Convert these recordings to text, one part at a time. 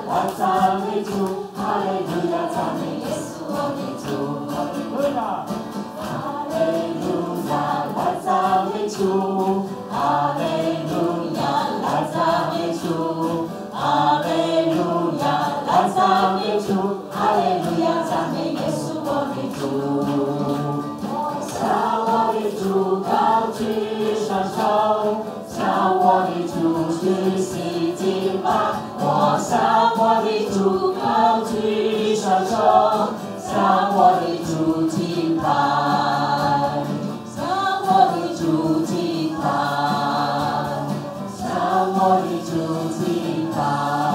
來讚美主，哈利路亞，讚美耶穌我的主，哈利路亞，哈利路亞，來讚美主，哈利路亞，來讚美主，哈利路亞，來讚美主，哈利路亞，讚美耶穌我的主，向我的主高舉雙手，向我的主舉起敬拜。我向我的主高舉雙手，向我的主敬拜，向我的主敬拜，向我的主敬拜。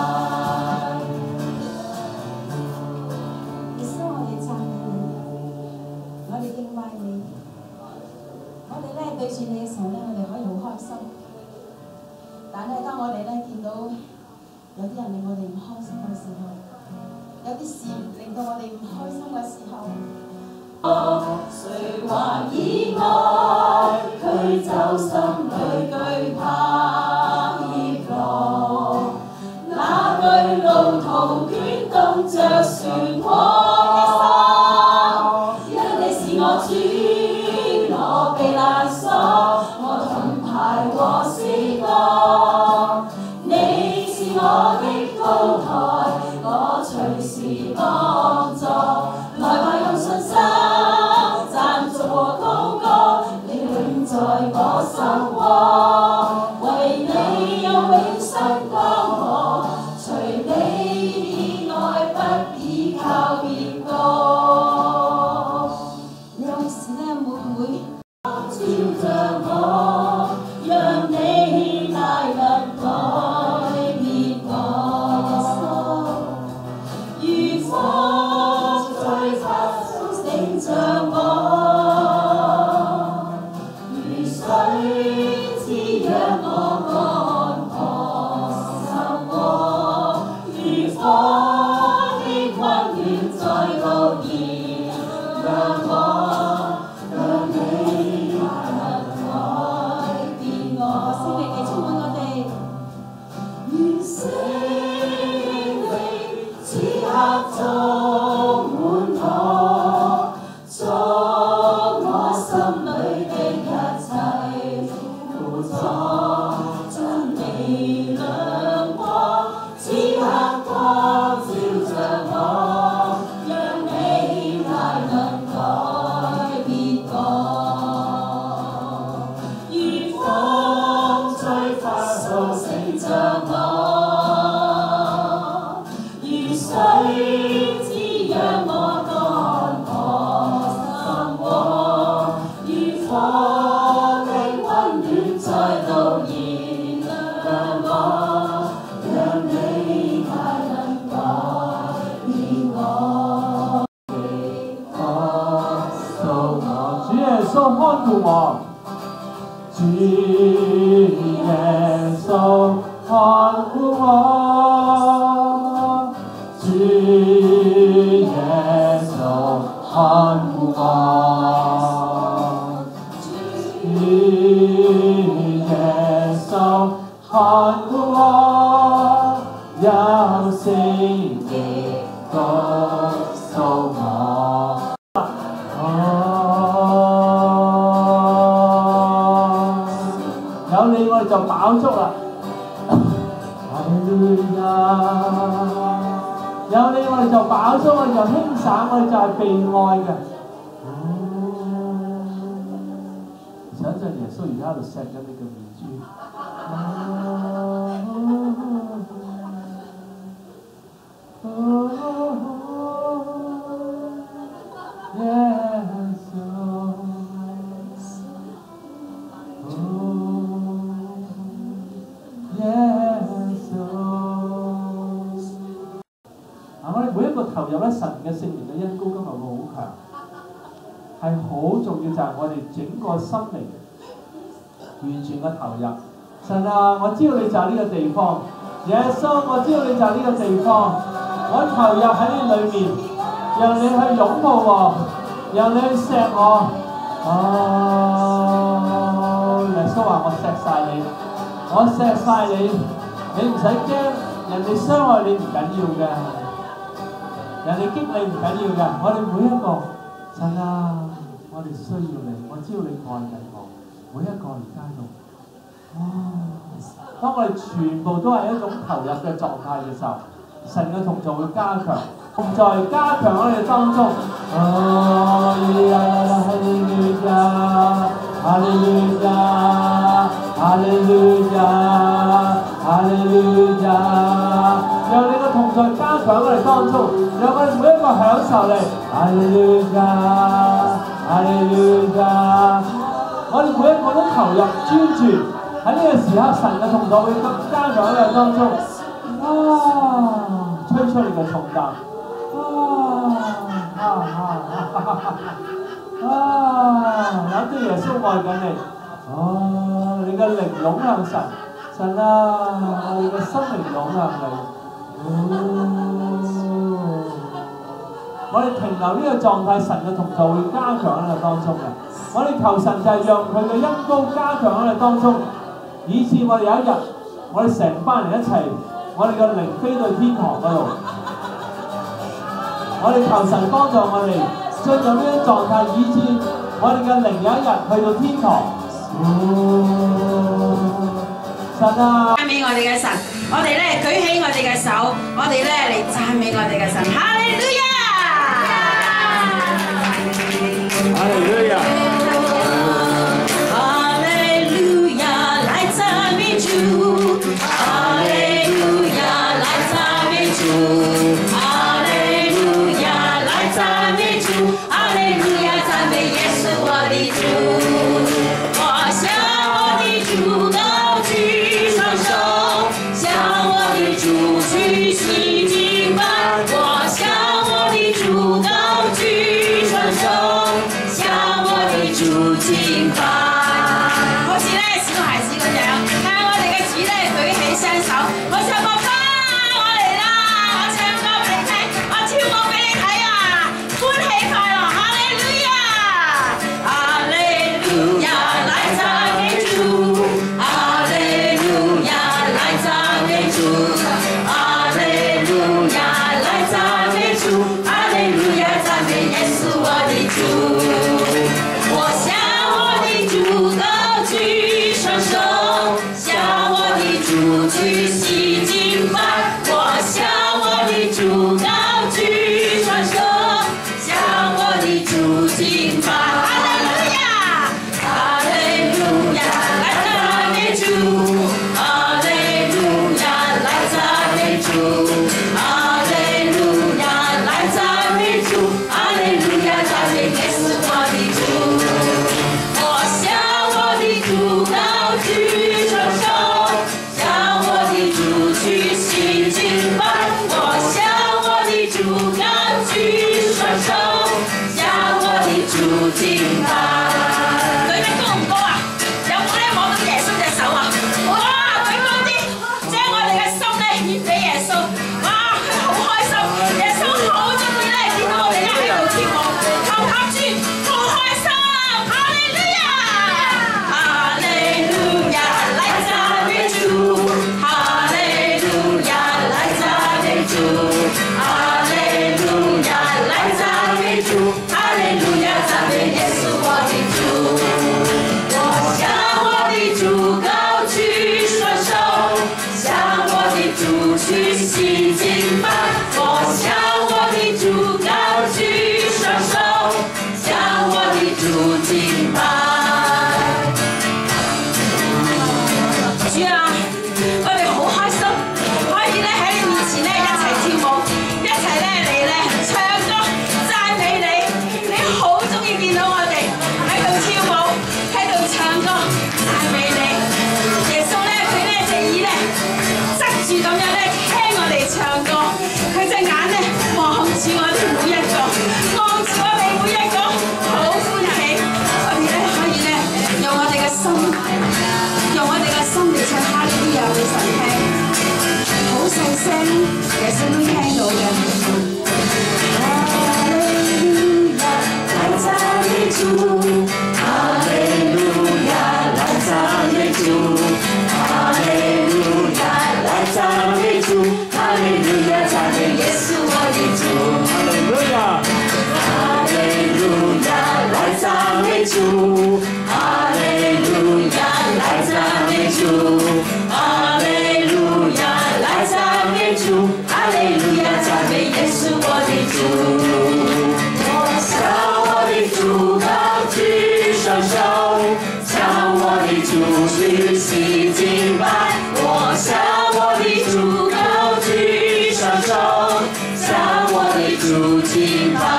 耶穌，我哋讚美你，我哋敬拜你，我哋咧對住你嘅時候咧，我哋可以好開心。但係當我哋咧見到有啲人令我哋唔開心嘅時候，有啲事令到我哋唔開心嘅時候， 誰還以愛驅走心裏懼怕怯懦，那對路途捲動着漩渦的心，因你是我主，我避難所，我盾牌和詩歌，你是我的高台，我隨時幫助。來吧，用信心讚頌和禱告，你永在我心窩，為你有永生光芒，隨你以愛，不依靠別個。 有時咧會唔會照着我，讓你大能改變我，如風吹發醒着我，如水滋養我乾涸心窩，如火的溫暖在路燃亮我，讓你大能改變我。 聖靈嚟充滿我哋， 願聖靈此刻充滿我，觸我心裏的一切苦楚，真理亮光，此刻光照着我，讓你大能改變我，如風吹發蘇醒着我，如水滋養我乾涸心窩，如火的溫暖在路燃亮我，讓你大能改變我，告訴我，主耶穌看顧我，主耶穌看顧我，主耶穌看顧我，主耶穌看顧我，有聖靈告訴我。有你我哋就飽足啦，哈利路亞！有你我哋就飽足，我哋就輕省，我哋就係被愛嘅。想象耶穌而家喺度錫緊你嘅面珠。我哋每一個投入咧，神嘅聖靈嘅恩膏今日會好強，係好重要，就係我哋整個心靈完全嘅投入。神啊，我知道你就係呢個地方，耶穌，我知道你就係呢個地方，我投入喺呢裏面，讓你去擁抱我，讓你去錫我。耶穌話：我錫晒你，我錫晒你，你唔使驚。 人哋傷害你唔緊要嘅，人哋激你唔緊要嘅。我哋每一個神啊，我哋需要你，我知道你愛緊我。每一個而家度，當我哋全部都係一種投入嘅狀態嘅時候，神嘅同在會加強，同在加強我哋當中。哈利路亞，哈利路亞，哈利路亞，哈利路亞，讓你嘅同在加強我哋當中，讓我哋每一個享受你。哈利路亞，哈利路亞，我哋每一個都投入專注喺呢個時刻，神嘅同在會加強喺我哋當中。吹出你嘅重擔，諗到耶穌愛緊你，你嘅靈湧向神，神啊，我哋嘅生命湧向你，我哋停留呢個狀態，神嘅同在會加強喺我哋當中嘅。我哋求神就係讓佢嘅恩膏加強喺我哋當中，以致我哋有一日，我哋成班人一齊。我哋嘅靈飛到天堂嗰度，我哋求神幫助我哋進入呢種狀態，以致我哋嘅靈有一日去到天堂。神啊！ 讚美我哋嘅神，我哋咧舉起我哋嘅手，我哋咧嚟讚美我哋嘅神。哈利路亞！ 哈利路亞！ 耶穌哈利路亞，讚美耶穌我的主。向我的主高舉雙手，向我的主舉起敬拜。我向我的主高舉雙手，向我的主敬拜，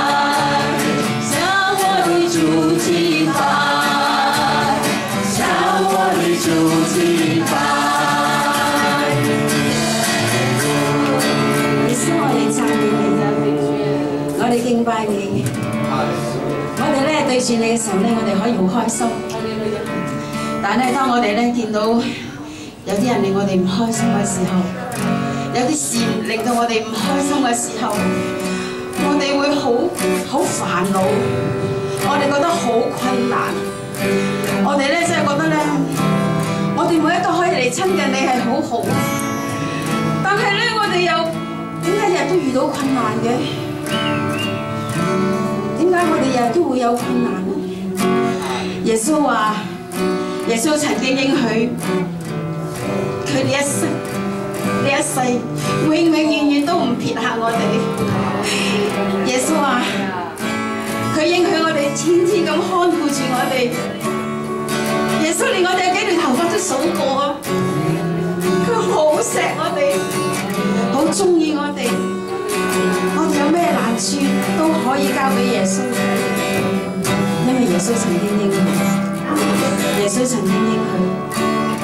向我的主敬拜，向我的主敬拜。 耶穌，我哋讚美你，我哋敬拜你。我哋咧對住你嘅時候咧，我哋可以好開心。但係咧，當我哋咧見到有啲人令我哋唔開心嘅時候，有啲事令到我哋唔開心嘅時候，我哋會好煩惱，我哋覺得好困難。我哋咧真係覺得咧，我哋每一個可以嚟親近你係好好，但係咧我哋又點解日日都遇到困難嘅？點解我哋日日都會有困難呢？耶穌話：耶穌曾經應許佢呢一世永永遠遠都唔撇下我哋。耶穌話：佢應許我哋天天咁看顧住我哋。耶穌連我哋有幾條頭髮都數過啊！佢好錫我哋，好鍾意我哋。我哋有咩難處都可以交俾耶穌，因為耶穌曾經應許，耶穌曾經應許。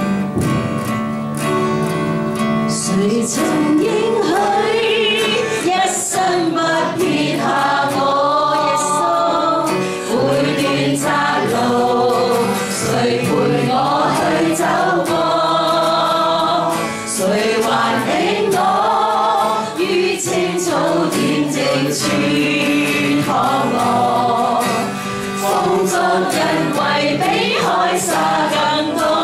誰曾應許一生不撇下我？耶穌每段窄路，誰陪我去走過？誰還領我於青草恬靜處看我？風中人為比海沙更多。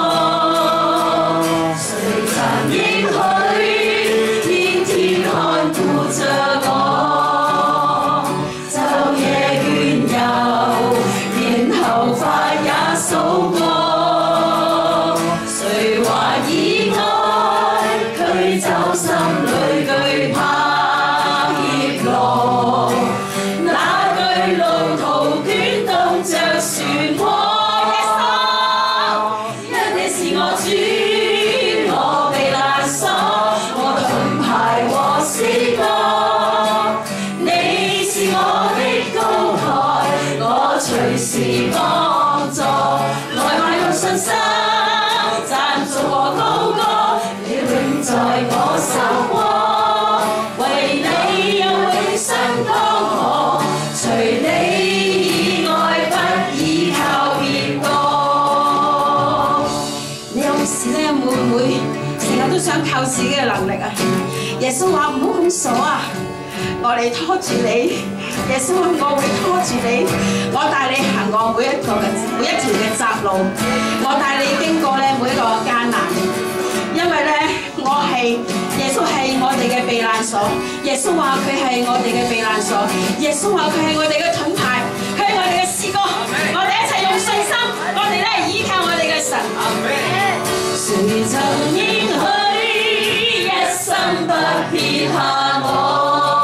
是幫助，來吧用信心讚頌和高歌，你永在我心窩，為你有永生江河，除你以外不依靠別個。 你有時咧會唔會成日都想靠自己嘅能力啊？耶穌話唔好咁傻啊！我嚟拖住你，耶穌話我會拖住你，我帶你行過每一條嘅窄路，我帶你經過咧每一個艱難，因為咧我係耶穌係我哋嘅避難所，耶穌話佢係我哋嘅避難所，耶穌話佢係我哋嘅盾牌，佢係我哋嘅詩歌，我哋一齊用信心，我哋咧依靠我哋嘅神。 誰曾應許一生不撇下我？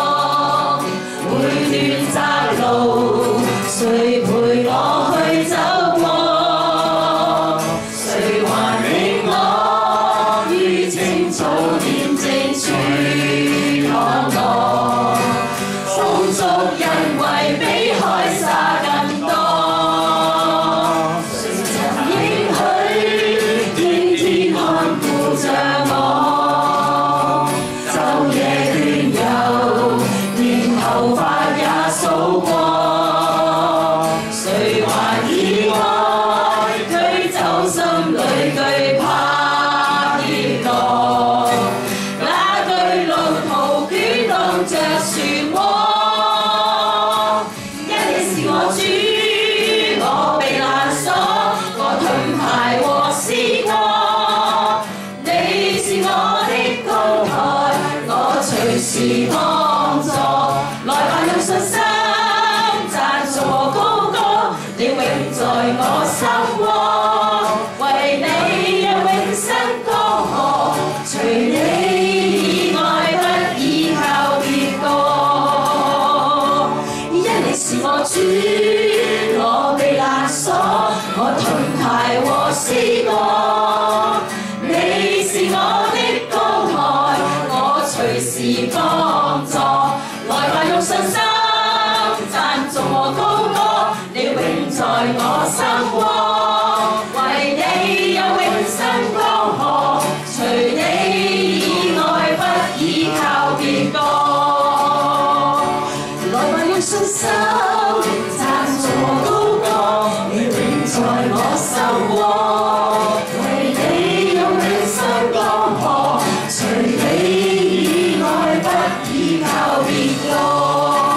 窄路，誰陪我去走過？誰還領我於青草恬靜處看我？風中人為比海沙更多。誰曾應許天天看顧着我？晝夜倦遊，連頭髮數過，誰還以愛驅走心裏懼怕跌落？那巨路途捲動着漩渦，因你是我主，我避難所，我盾牌和詩歌。你是我的高台，我隨時幫助。來吧，用信心讚頌和高歌，你永在我心窩，為你有永生江河，除你以外不依別幫助。來吧，用信心讚頌和高歌，你永在我心窩，為你有永生江河，除你以外不依靠別個。來吧，用信心讚頌和高歌，你永在我心窩，為你有永生江河，除你以外不依靠別個。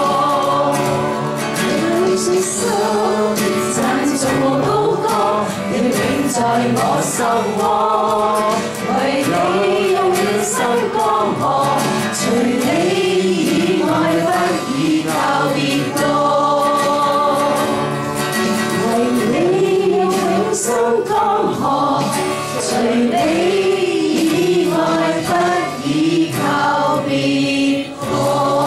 信心讚頌和高歌，你永在我心窩，為你有永生江河，除你以外不依靠別個。為你有永生江河，除你以外不依靠別個。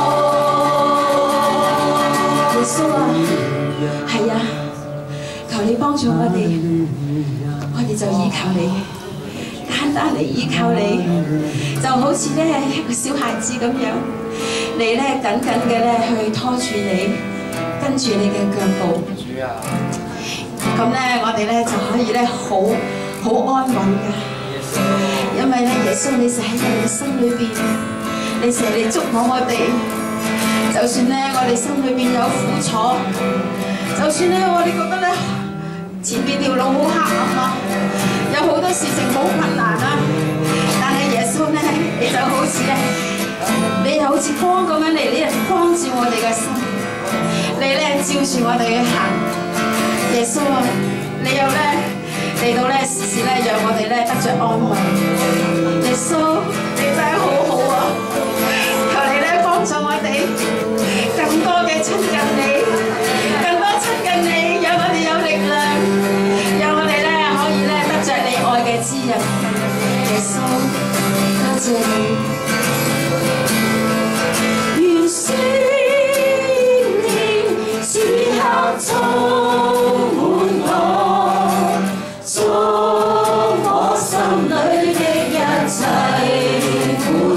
耶穌啊，係啊，求你幫助我哋就依靠你，單單嚟依靠你，就好似咧一個小孩子咁樣，你咧緊緊嘅咧去拖住你，跟住你嘅腳步。咁咧我哋咧就可以咧好安穩嘅，因為咧耶穌你就喺我哋嘅心裏邊，你成日嚟觸摸我哋。就算咧我哋心裏邊有苦楚，就算咧我哋覺得咧前邊條路好黑暗啊，有好多事情好困難啊，但係耶穌咧你就好似咧，你就好似光咁樣嚟，你光照我哋嘅心，你咧照住我哋嘅行。耶穌啊，你又咧嚟到咧時時咧讓我哋咧得着安慰。耶穌你真係好好啊，求你咧幫助我哋更多嘅親近你，更多親近你，讓我哋有力量，讓我哋咧可以咧得着你愛嘅滋潤。耶穌，多謝你。願聖靈此刻充滿我，將我心裏的一切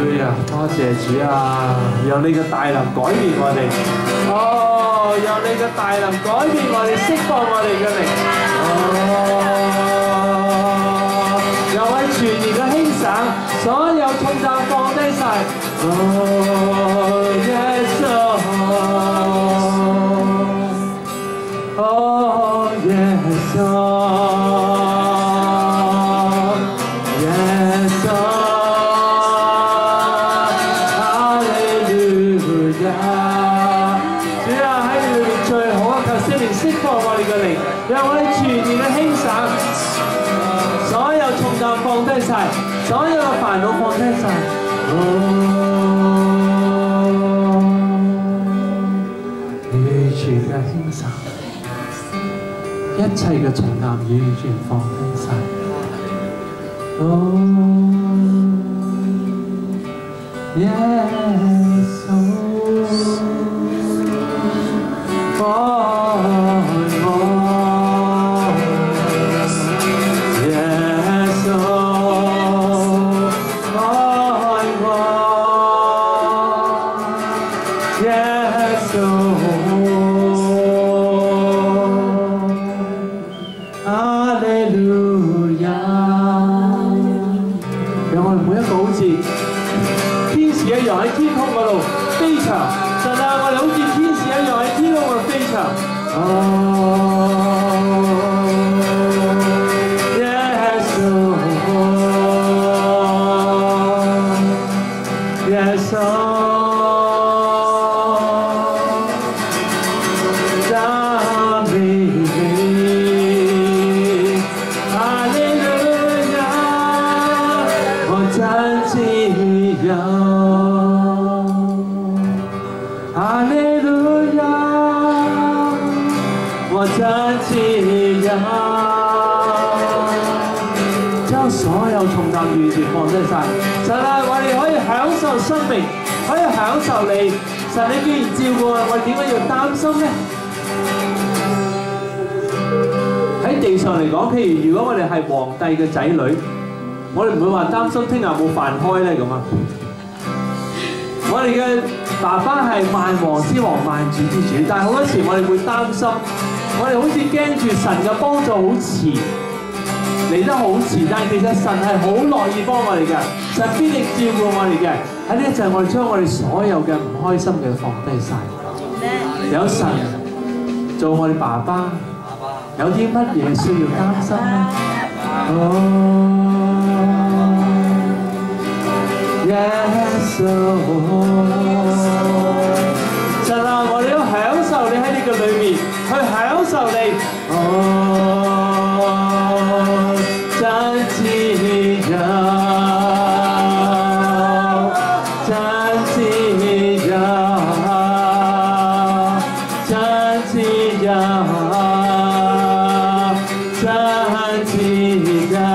路亞，多謝主啊！讓你嘅大能改變我哋，哦，讓你嘅大能改變我哋，釋放我哋嘅靈，哦，又為全然嘅輕省，所有重擔放低晒，哦，耶穌，哦，耶穌。讓我哋全然嘅輕省，所有重擔放低晒，所有嘅煩惱放低晒。完全嘅輕省，一切嘅重擔完全放低晒。耶穌。將所有重擔完全放低晒，神啊，我哋可以享受生命，可以享受你。神，你既然照顧我哋點解要擔心呢？喺地上嚟講，譬如如果我哋係皇帝嘅仔女，我哋唔會話擔心聽日冇飯開咧咁啊。我哋嘅爸爸係萬王之王、萬主之主，但係好多時我哋會擔心，我哋好似驚住神嘅幫助好遲，嚟得好遲，但係其實神係好樂意幫我哋嘅，神必定照顧我哋嘅。喺呢一陣，我哋將我哋所有嘅唔開心嘅放低晒，有神做我哋爸爸，有啲乜嘢需要擔心咧？Yes,神啊，我哋要享受你喺你嘅裏面，去享受你。真自由，真自由，真自由，真自由。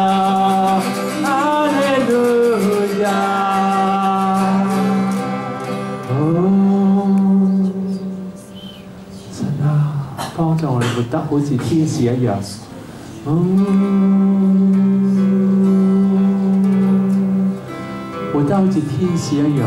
幫助我哋活得好似天使一樣，活得好似天使一樣。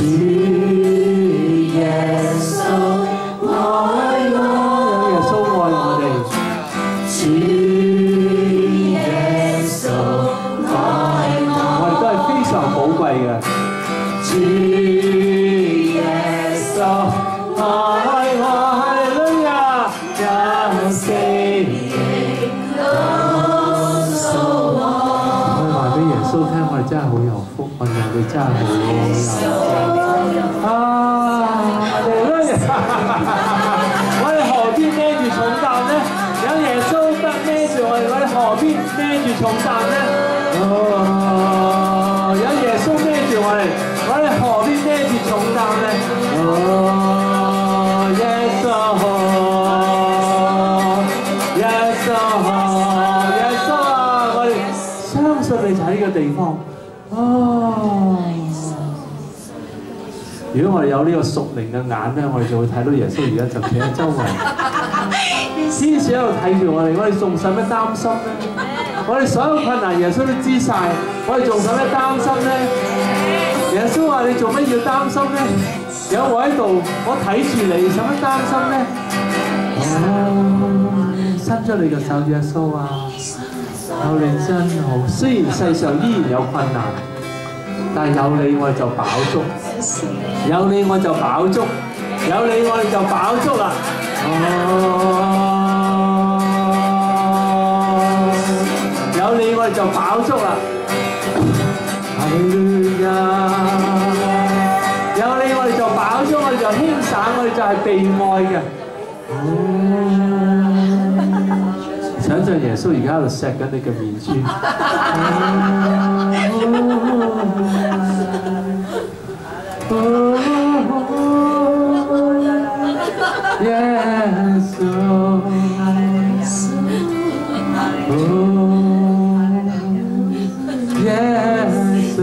耶穌愛我，耶穌愛我哋。主耶穌愛我，我哋都係非常寶貴嘅。主耶穌愛我，哈利路亞，讓聖靈告訴我。我話俾耶穌聽，我哋真係好有福，我哋真係好有福。我哋何必孭住重擔呢？有耶穌得孭住我哋，我哋何必孭住重擔呢？有耶穌孭住我哋，我哋何必孭住重擔呢？耶穌，耶穌，耶穌啊！我哋相信你就喺呢個地方。如果我哋有呢個屬靈嘅眼咧，我哋就會睇到耶穌而家就企喺周圍，天使喺度睇住我哋，我哋仲使乜擔心咧？我哋所有困難耶穌都知晒，我哋仲使乜擔心咧？耶穌話：你做乜要擔心咧？有我喺度，我睇住你，使乜擔心咧？伸出你嘅手，耶穌啊！有你真好，雖然世上依然有困難。但係有你我哋就飽足，有你我就飽足，有你我哋就飽足啦。有你我哋就飽足啦。哈利路亞！有你我哋就飽足，我哋就輕省，我哋就係被愛嘅。想像耶穌而家喺度錫緊你嘅面珠。耶穌，耶穌，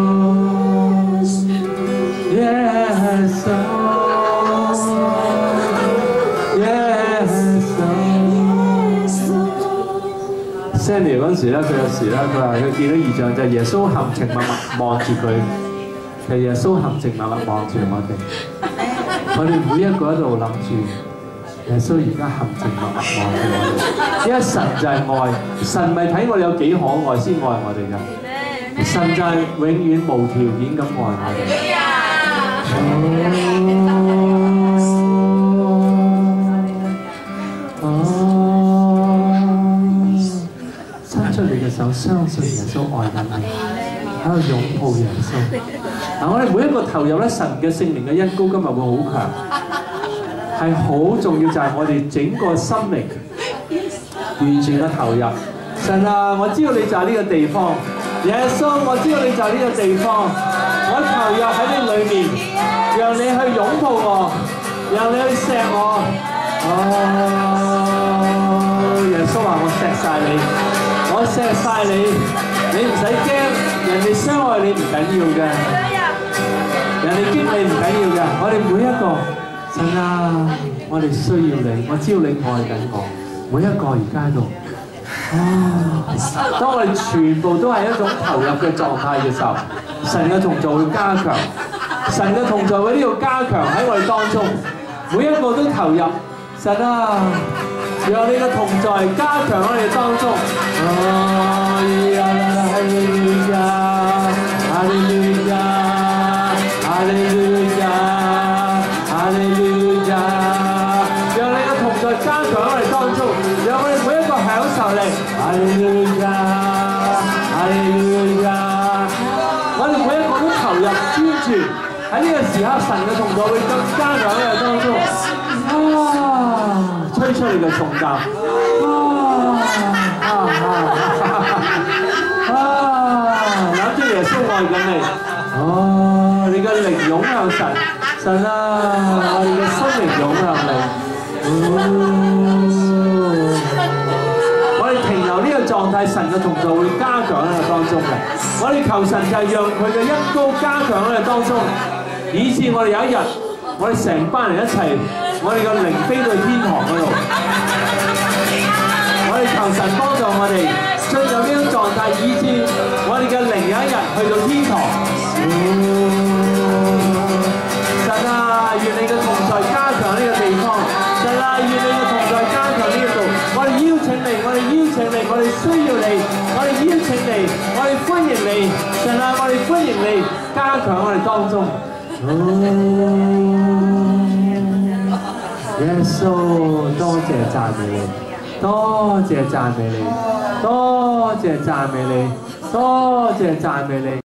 耶穌。Sandy 嗰陣時咧，佢有時咧，佢話佢見到異象就係耶穌含情脈脈望住佢，其實耶穌含情脈脈望住我哋。我哋每一個喺度諗住耶穌而家含情脈脈望住我哋，因為神就係愛，神咪睇我哋有幾可愛先愛我哋㗎，神就係永遠無條件咁愛我哋。伸出你嘅手，相信耶穌愛緊你，喺度擁抱耶穌。嗱，我哋每一個投入咧，神嘅聖靈嘅恩膏今日會好強，係好重要，就係我哋整個心靈完全嘅投入。神啊，我知道你就係呢個地方，耶穌，我知道你就係呢個地方，我投入喺你裏面，讓你去擁抱我，讓你去錫我。耶穌話：我錫晒你。我錫晒你，你唔使驚，人哋傷害你唔緊要嘅，人哋激你唔緊要嘅。我哋每一個，神啊，我哋需要你，我知道你愛緊我，每一個而家喺度。當我哋全部都係一種投入嘅狀態嘅時候，神嘅同在會加強，神嘅同在會呢度加強喺我哋當中，每一個都投入，神啊！讓你嘅同在加強喺我哋當中。哈利路亞，哈利路亞，哈利路亞，哈利路亞。讓你嘅同在加強喺我哋當中，讓我哋每一個享受你。哈利路亞，哈利路亞。我哋每一個都投入專注喺呢個時刻，神嘅同在會更加強喺我哋當中。吹出你嘅重擔，諗住耶穌愛緊你，你嘅靈湧向神，神啊，我哋嘅心靈湧向你，我哋停留呢個狀態，神嘅同在會加強喺我當中嘅，我哋求神就係讓佢嘅恩膏加強喺我哋當中，以致我哋有一日，我哋成班人一齊。我哋個靈飛到天堂嗰度，我哋求神幫助我哋進入呢種狀態，以致我哋嘅靈有一日去到天堂。 我哋需要你，我哋邀請你，我哋歡迎你，神啊，我哋歡迎你，加強我哋當中。耶穌，多謝讚美你，多謝讚美你，多謝讚美你，多謝讚美你。